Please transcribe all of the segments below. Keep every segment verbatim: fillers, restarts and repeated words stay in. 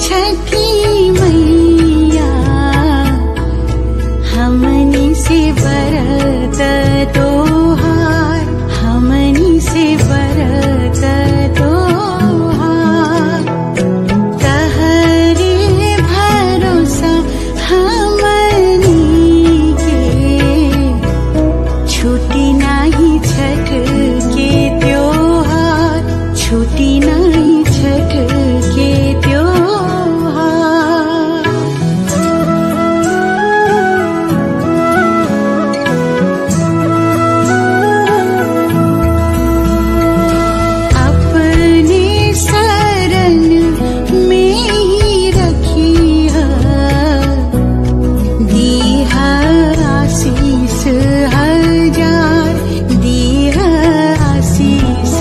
छठी मैया हमनी से बरत तोहार, हमनी से बरत तोहार। तहरे भरोसा हमनी के छुटी नाही छठ के त्योहार, छुटी नाही छठ के त्योहार। अपने शरण में ही रखिया, दीहा आशीष हजार, दीहा आशीष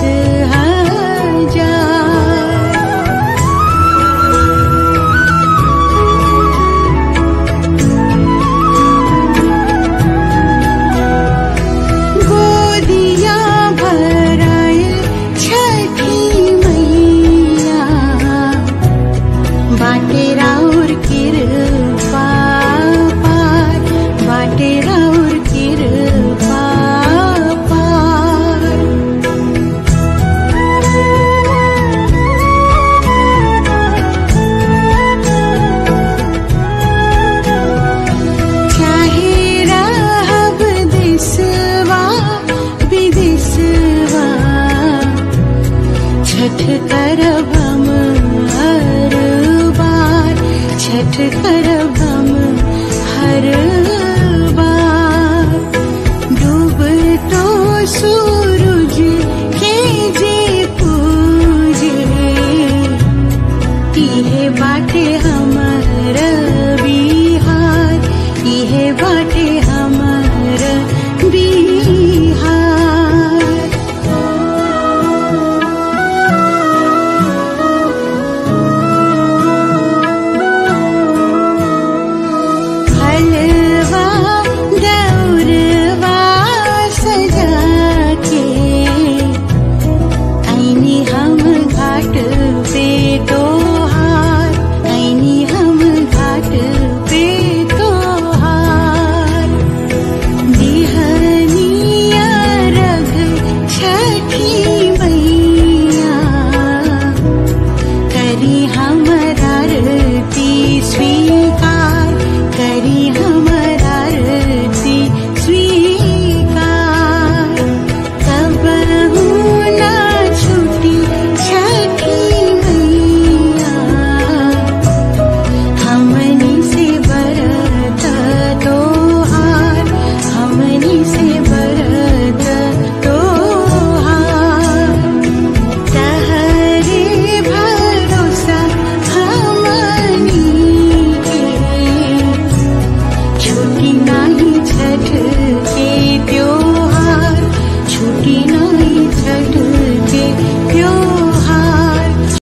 हजार। गोदिया भराए छठी मैया, बाटे राउर कृपा पार, बाटे राउर कृपा पार। चाहे रहब देशवा विदेशवा, छठ करब हम हर बार, छठ करब